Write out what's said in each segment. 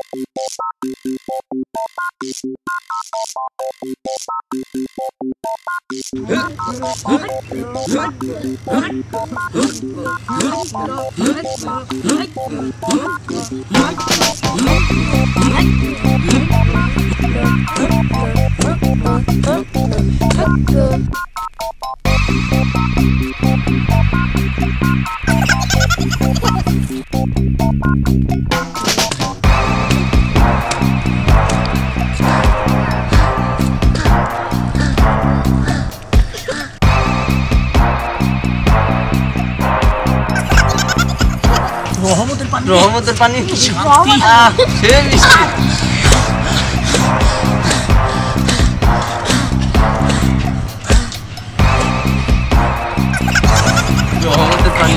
রহমতের পানি কি শান্তি সে মিষ্টি রহমতের পানি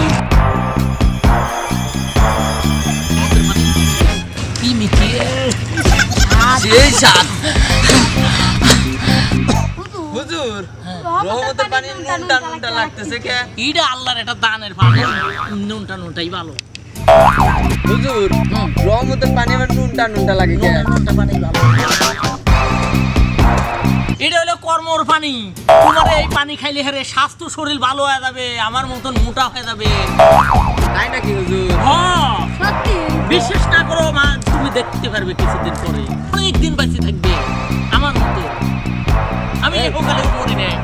কি মিষ্টি সেই স্বাদ হুজুর রহমতের পানি নুনটা নুনটা লাগতেছে কে এটা আল্লাহর একটা দানের পানি নুনটা নুনটাই ভালো হুজুর রহমতের পানি আবার নুনটা নুনটা লাগে কে নুনটা পানি ভালো এটা হলো কর্মর পানি তোমার এই পানি খাইলে হেরে স্বাস্থ্য শরীর ভালো হয়ে যাবে আমার মতন মোটা হয়ে যাবে তাই নাকি হুজুর হ্যাঁ সত্যি বিশ্বাস না করো মা তুমি দেখতে পারবে কিছুদিন পরে অনেক দিন বেঁচে থাকবে আমার মতো আমি এখানে মরি না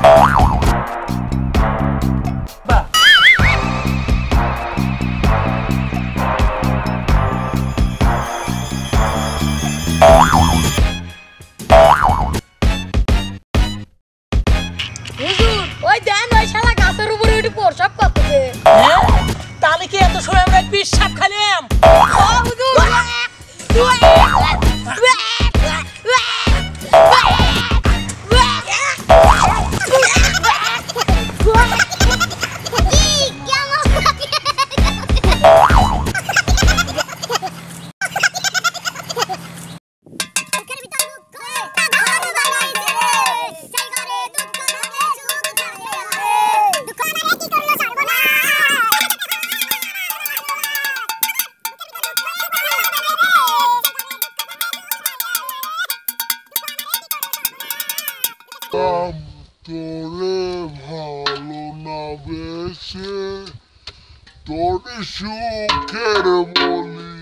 ওই দেন ওই শালা গাছের উপরে উঠে প্রসাব করতেছে তাহলে কি এত সময় আমরা পিসাব খাইলাম তোরে ভালো না বেশে তোর সুখের বলি